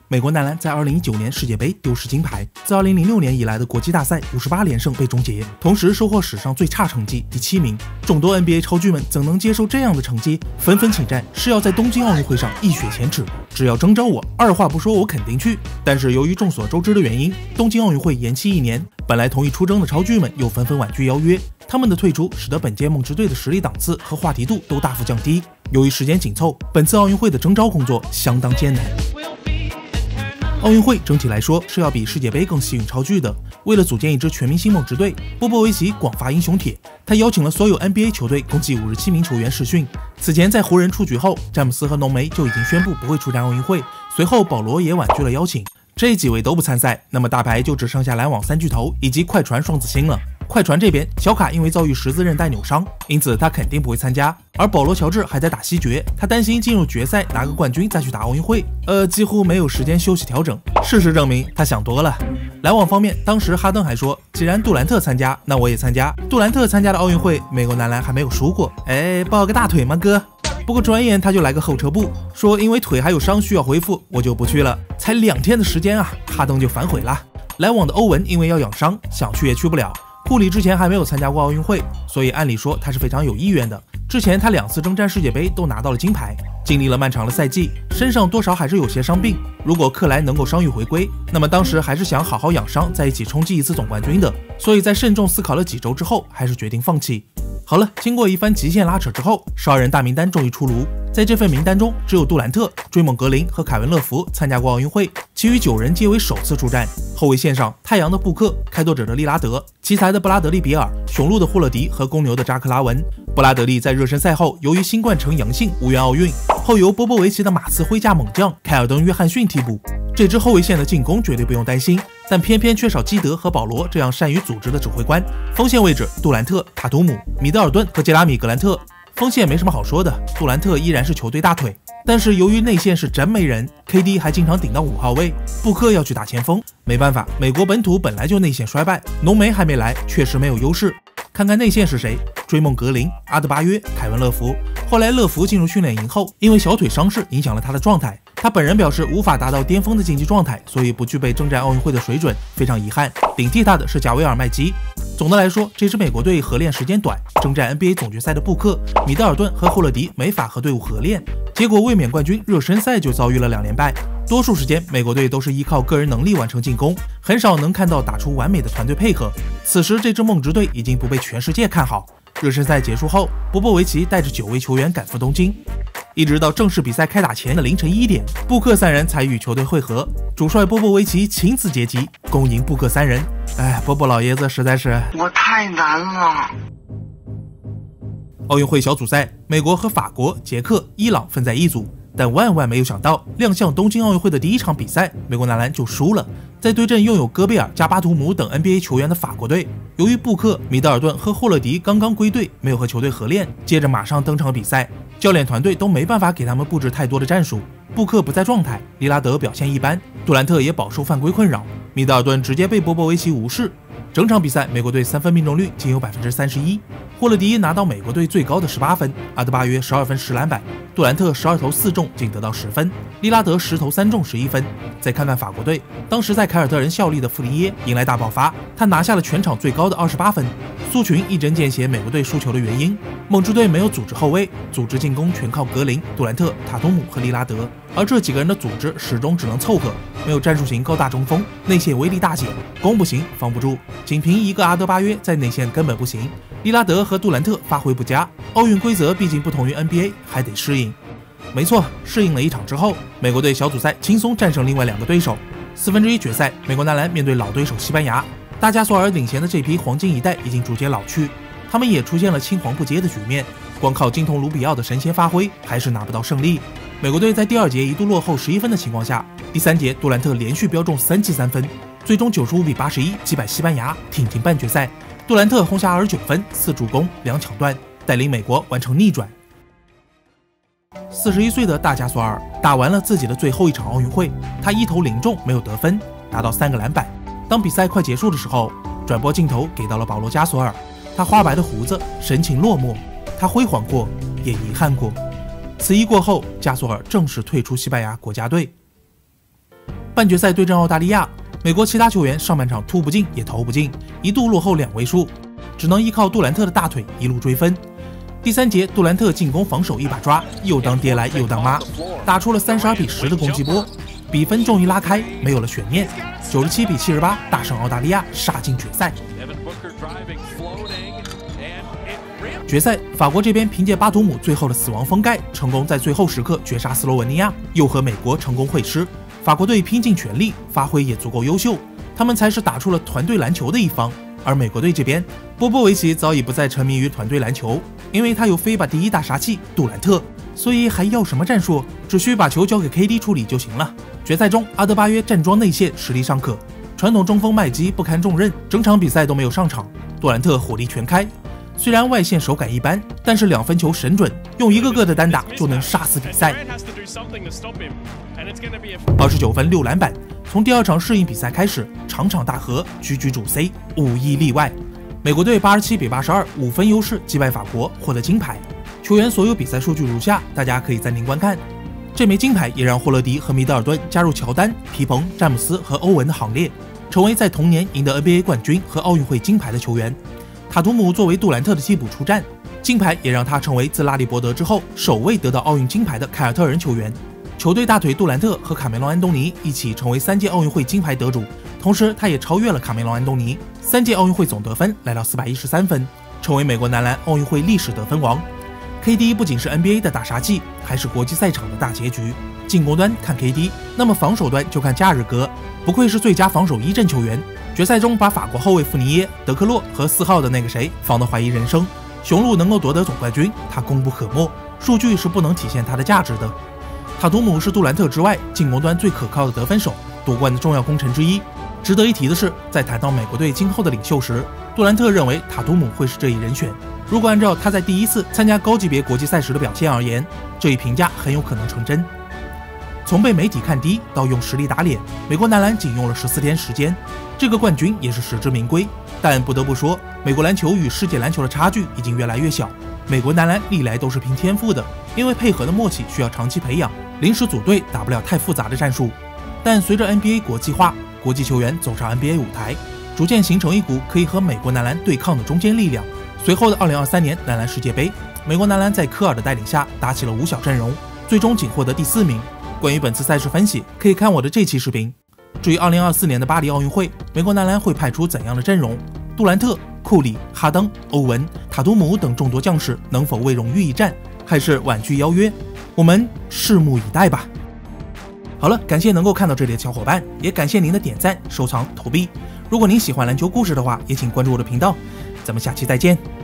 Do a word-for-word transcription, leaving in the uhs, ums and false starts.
美国男篮在二零一九年世界杯丢失金牌，自二零零六年以来的国际大赛五十八连胜被终结，同时收获史上最差成绩第七名。众多 N B A 超巨们怎能接受这样的成绩？纷纷请战，是要在东京奥运会上一雪前耻。只要征召我，二话不说我肯定去。但是由于众所周知的原因，东京奥运会延期一年，本来同意出征的超巨们又纷纷婉拒邀约。他们的退出使得本届梦之队的实力档次和话题度都大幅降低。由于时间紧凑，本次奥运会的征召工作相当艰难。奥运会整体来说是要比世界杯更吸引超巨的。为了组建一支全明星梦之队，波波维奇广发英雄帖，他邀请了所有 N B A 球队共计五十七名球员试训。此前在湖人出局后，詹姆斯和浓眉就已经宣布不会出战奥运会，随后保罗也婉拒了邀请。这几位都不参赛，那么大牌就只剩下篮网三巨头以及快船双子星了。快船这边，小卡因为遭遇十字韧带扭伤，因此他肯定不会参加。而保罗·乔治还在打西决，他担心进入决赛拿个冠军再去打奥运会，呃，几乎没有时间休息调整。事实证明，他想多了。篮网方面，当时哈登还说，既然杜兰特参加，那我也参加。杜兰特参加的奥运会，美国男篮还没有输过。哎，抱个大腿吗，哥？不过转眼他就来个后撤步，说因为腿还有伤需要恢复，我就不去了。才两天的时间啊，哈登就反悔了。篮网的欧文因为要养伤，想去也去不了。库里之前还没有参加过奥运会，所以按理说他是非常有意愿的。之前他两次征战世界杯都拿到了金牌，经历了漫长的赛季，身上多少还是有些伤病。如果克莱能够伤愈回归，那么当时还是想好好养伤，在一起冲击一次总冠军的。所以在慎重思考了几周之后，还是决定放弃。好了，经过一番极限拉扯之后，十二人大名单终于出炉。在这份名单中，只有杜兰特、追梦格林和凯文乐福参加过奥运会，其余九人皆为首次出战。后卫线上，太阳的布克、开拓者的利拉德、奇才的布拉德利比尔、雄鹿的霍勒迪和公牛的扎克拉文。布拉德利在热身赛后由于新冠呈阳性无缘奥运，后由波波维奇的马刺挥驾猛将凯尔登·约翰逊替补。这支后卫线的进攻绝对不用担心，但偏偏缺少基德和保罗这样善于组织的指挥官。锋线位置，杜兰特、塔图姆、米德尔顿和杰拉米·格兰特。锋线没什么好说的，杜兰特依然是球队大腿，但是由于内线是真没人 ，K D 还经常顶到五号位，布克要去打前锋，没办法，美国本土本来就内线衰败，浓眉还没来，确实没有优势。看看内线是谁，追梦格林、阿德巴约、凯文乐福。后来乐福进入训练营后，因为小腿伤势影响了他的状态，他本人表示无法达到巅峰的竞技状态，所以不具备征战奥运会的水准，非常遗憾。顶替他的是贾维尔·麦基。总的来说，这支美国队合练时间短，征战 N B A 总决赛的布克、米德尔顿和霍勒迪没法和队伍合练，结果卫冕冠军热身赛就遭遇了两连败。多数时间，美国队都是依靠个人能力完成进攻，很少能看到打出完美的团队配合。此时，这支梦之队已经不被全世界看好。热身赛结束后，波波维奇带着九位球员赶赴东京，一直到正式比赛开打前的凌晨一点，布克三人才与球队会合。主帅波波维奇亲自接机，恭迎布克三人。哎，波波老爷子实在是我太难了。 奥运会小组赛，美国和法国、捷克、伊朗分在一组。但万万没有想到，亮相东京奥运会的第一场比赛，美国男篮就输了。在对阵拥有戈贝尔、加巴图姆等 N B A 球员的法国队，由于布克、米德尔顿和霍勒迪刚刚归队，没有和球队合练，接着马上登场比赛，教练团队都没办法给他们布置太多的战术。布克不在状态，利拉德表现一般，杜兰特也饱受犯规困扰，米德尔顿直接被波波维奇无视。整场比赛，美国队三分命中率仅有 百分之三十一， 霍勒迪拿到美国队最高的十八分，阿德巴约十二分十篮板，杜兰特十二投四中仅得到十分，利拉德十投三中十一分。再看看法国队，当时在凯尔特人效力的弗里耶迎来大爆发，他拿下了全场最高的二十八分。苏群一针见血美国队输球的原因，梦之队没有组织后卫，组织进攻全靠格林、杜兰特、塔图姆和利拉德，而这几个人的组织始终只能凑合，没有战术型高大中锋，内线威力大减，攻不行防不住，仅凭一个阿德巴约在内线根本不行。利拉德和杜兰特发挥不佳，奥运规则毕竟不同于 N B A， 还得适应。没错，适应了一场之后，美国队小组赛轻松战胜另外两个对手。四分之一决赛，美国男篮面对老对手西班牙，大加索尔领衔的这批黄金一代已经逐渐老去，他们也出现了青黄不接的局面，光靠金童卢比奥的神仙发挥还是拿不到胜利。美国队在第二节一度落后十一分的情况下，第三节杜兰特连续飙中三记三分，最终九十五比八十一击败西班牙，挺进半决赛。杜兰特轰下二十九分、四助攻、两抢断，带领美国完成逆转。四十一岁的大加索尔打完了自己的最后一场奥运会，他一投零中，没有得分，拿到三个篮板。当比赛快结束的时候，转播镜头给到了保罗·加索尔，他花白的胡子，神情落寞，他辉煌过，也遗憾过。此役过后，加索尔正式退出西班牙国家队。 半决赛对阵澳大利亚，美国其他球员上半场突不进也投不进，一度落后两位数，只能依靠杜兰特的大腿一路追分。第三节，杜兰特进攻防守一把抓，又当爹来又当妈，打出了三十二比十的攻击波，比分终于拉开，没有了悬念，九十七比七十八大胜澳大利亚，杀进决赛。决赛，法国这边凭借巴图姆最后的死亡封盖，成功在最后时刻绝杀斯洛文尼亚，又和美国成功会师。法国队拼尽全力，发挥也足够优秀，他们才是打出了团队篮球的一方。而美国队这边，波波维奇早已不再沉迷于团队篮球，因为他有飞吧第一大杀器杜兰特，所以还要什么战术？只需把球交给 K D 处理就行了。决赛中，阿德巴约站桩内线实力尚可，传统中锋麦基不堪重任，整场比赛都没有上场。杜兰特火力全开，虽然外线手感一般，但是两分球神准，用一个个的单打就能杀死比赛。二十九分六篮板，从第二场适应比赛开始，场场大和，局局主 C， 无一例外。美国队八十七比八十二，五分优势击败法国，获得金牌。球员所有比赛数据如下，大家可以暂停观看。这枚金牌也让霍勒迪和米德尔顿加入乔丹、皮蓬、詹姆斯和欧文的行列，成为在同年赢得 N B A 冠军和奥运会金牌的球员。塔图姆作为杜兰特的替补出战，金牌也让他成为自拉里伯德之后首位得到奥运金牌的凯尔特人球员。球队大腿杜兰特和卡梅隆·安东尼一起成为三届奥运会金牌得主，同时他也超越了卡梅隆·安东尼，三届奥运会总得分来到四百一十三分，成为美国男篮奥运会历史得分王。K D 不仅是 N B A 的大杀器，还是国际赛场的大结局。进攻端看 K D， 那么防守端就看假日哥，不愧是最佳防守一阵球员。决赛中把法国后卫富尼耶、德克洛和四号的那个谁防得怀疑人生。雄鹿能够夺得总冠军，他功不可没，数据是不能体现他的价值的。塔图姆是杜兰特之外进攻端最可靠的得分手，夺冠的重要功臣之一。值得一提的是，在谈到美国队今后的领袖时，杜兰特认为塔图姆会是这一人选。如果按照他在第一次参加高级别国际赛时的表现而言，这一评价很有可能成真。从被媒体看低到用实力打脸，美国男篮仅用了十四天时间，这个冠军也是实至名归。但不得不说，美国篮球与世界篮球的差距已经越来越小。美国男篮历来都是凭天赋的，因为配合的默契需要长期培养，临时组队打不了太复杂的战术。但随着 N B A 国际化，国际球员走上 N B A 舞台，逐渐形成一股可以和美国男篮对抗的中坚力量。随后的二零二三年男篮世界杯，美国男篮在科尔的带领下打起了五小阵容，最终仅获得第四名。关于本次赛事分析，可以看我的这期视频。至于二零二四年的巴黎奥运会，美国男篮会派出怎样的阵容？杜兰特、库里、哈登、欧文、塔图姆等众多将士能否为荣誉一战，还是婉拒邀约？我们拭目以待吧。好了，感谢能够看到这里的小伙伴，也感谢您的点赞、收藏、投币。如果您喜欢篮球故事的话，也请关注我的频道。咱们下期再见。